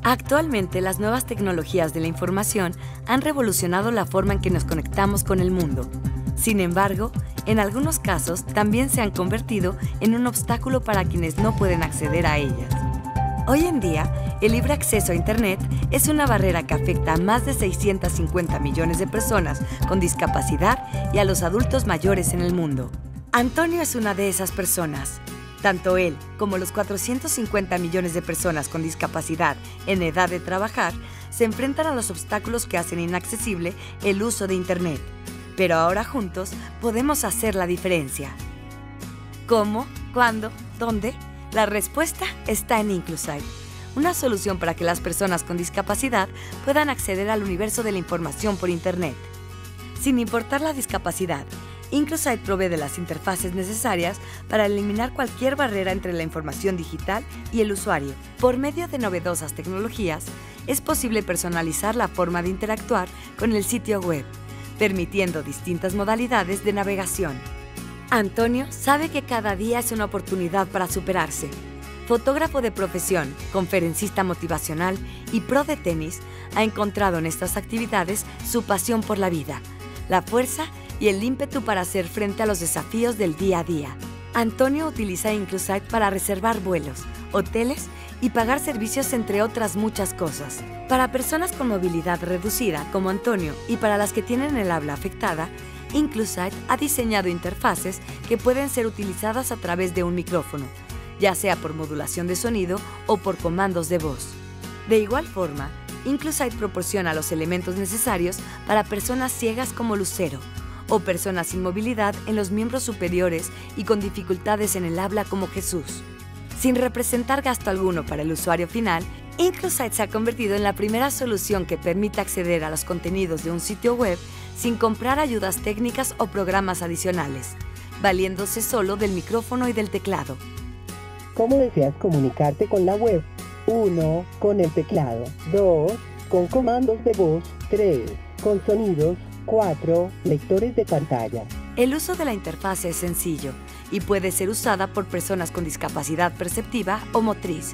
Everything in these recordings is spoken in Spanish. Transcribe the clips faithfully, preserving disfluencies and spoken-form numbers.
Actualmente, las nuevas tecnologías de la información han revolucionado la forma en que nos conectamos con el mundo. Sin embargo, en algunos casos también se han convertido en un obstáculo para quienes no pueden acceder a ellas. Hoy en día, el libre acceso a Internet es una barrera que afecta a más de seiscientos cincuenta millones de personas con discapacidad y a los adultos mayores en el mundo. Antonio es una de esas personas. Tanto él como los cuatrocientos cincuenta millones de personas con discapacidad en edad de trabajar se enfrentan a los obstáculos que hacen inaccesible el uso de Internet. Pero ahora juntos podemos hacer la diferencia. ¿Cómo? ¿Cuándo? ¿Dónde? La respuesta está en Inclusite, una solución para que las personas con discapacidad puedan acceder al universo de la información por Internet. Sin importar la discapacidad, Inclusite provee de las interfaces necesarias para eliminar cualquier barrera entre la información digital y el usuario. Por medio de novedosas tecnologías, es posible personalizar la forma de interactuar con el sitio web, permitiendo distintas modalidades de navegación. Antonio sabe que cada día es una oportunidad para superarse. Fotógrafo de profesión, conferencista motivacional y pro de tenis, ha encontrado en estas actividades su pasión por la vida, la fuerza y el ímpetu para hacer frente a los desafíos del día a día. Antonio utiliza Inclusite para reservar vuelos, hoteles y pagar servicios, entre otras muchas cosas. Para personas con movilidad reducida como Antonio y para las que tienen el habla afectada, Inclusite ha diseñado interfaces que pueden ser utilizadas a través de un micrófono, ya sea por modulación de sonido o por comandos de voz. De igual forma, Inclusite proporciona los elementos necesarios para personas ciegas como Lucero, o personas sin movilidad en los miembros superiores y con dificultades en el habla como Jesús. Sin representar gasto alguno para el usuario final, Inclusite se ha convertido en la primera solución que permite acceder a los contenidos de un sitio web sin comprar ayudas técnicas o programas adicionales, valiéndose solo del micrófono y del teclado. ¿Cómo deseas comunicarte con la web? uno. Con el teclado. dos. Con comandos de voz. tres. Con sonidos. cuatro. Lectores de pantalla. El uso de la interfaz es sencillo y puede ser usada por personas con discapacidad perceptiva o motriz.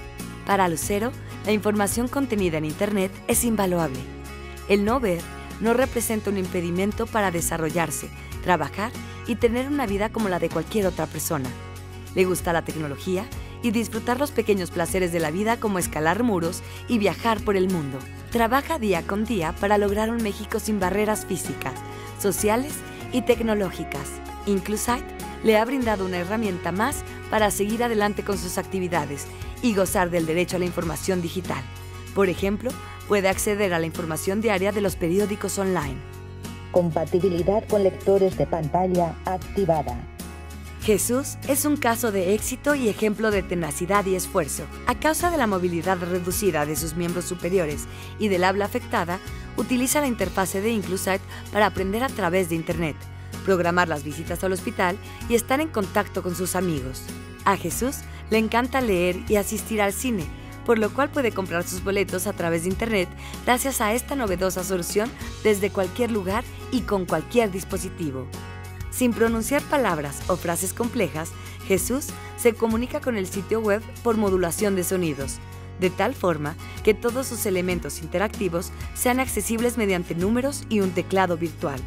Para Lucero, la información contenida en Internet es invaluable. El no ver no representa un impedimento para desarrollarse, trabajar y tener una vida como la de cualquier otra persona. Le gusta la tecnología y disfrutar los pequeños placeres de la vida, como escalar muros y viajar por el mundo. Trabaja día con día para lograr un México sin barreras físicas, sociales y tecnológicas. Inclusite le ha brindado una herramienta más para seguir adelante con sus actividades y gozar del derecho a la información digital. Por ejemplo, puede acceder a la información diaria de los periódicos online. Compatibilidad con lectores de pantalla activada. Jesús es un caso de éxito y ejemplo de tenacidad y esfuerzo. A causa de la movilidad reducida de sus miembros superiores y del habla afectada, utiliza la interfase de Inclusite para aprender a través de Internet, programar las visitas al hospital y estar en contacto con sus amigos. A Jesús le encanta leer y asistir al cine, por lo cual puede comprar sus boletos a través de Internet gracias a esta novedosa solución desde cualquier lugar y con cualquier dispositivo. Sin pronunciar palabras o frases complejas, Jesús se comunica con el sitio web por modulación de sonidos, de tal forma que todos sus elementos interactivos sean accesibles mediante números y un teclado virtual.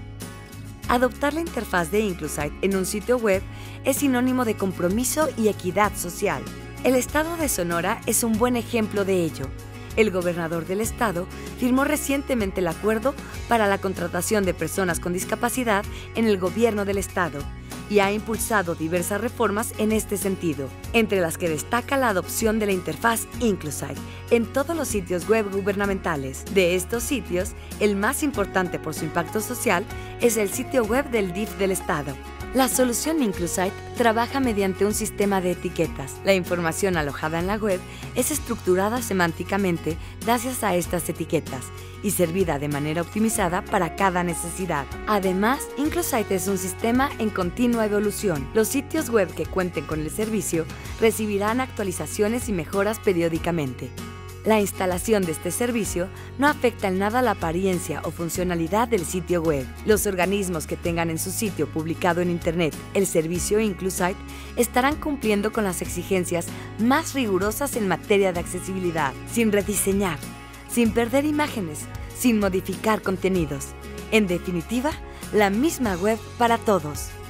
Adoptar la interfaz de Inclusite en un sitio web es sinónimo de compromiso y equidad social. El estado de Sonora es un buen ejemplo de ello. El gobernador del estado firmó recientemente el acuerdo para la contratación de personas con discapacidad en el gobierno del estado y ha impulsado diversas reformas en este sentido, entre las que destaca la adopción de la interfaz Inclusite en todos los sitios web gubernamentales. De estos sitios, el más importante por su impacto social es el sitio web del D I F del estado. La solución Inclusite trabaja mediante un sistema de etiquetas. La información alojada en la web es estructurada semánticamente gracias a estas etiquetas y servida de manera optimizada para cada necesidad. Además, Inclusite es un sistema en continua evolución. Los sitios web que cuenten con el servicio recibirán actualizaciones y mejoras periódicamente. La instalación de este servicio no afecta en nada la apariencia o funcionalidad del sitio web. Los organismos que tengan en su sitio publicado en Internet el servicio Inclusite estarán cumpliendo con las exigencias más rigurosas en materia de accesibilidad, sin rediseñar, sin perder imágenes, sin modificar contenidos. En definitiva, la misma web para todos.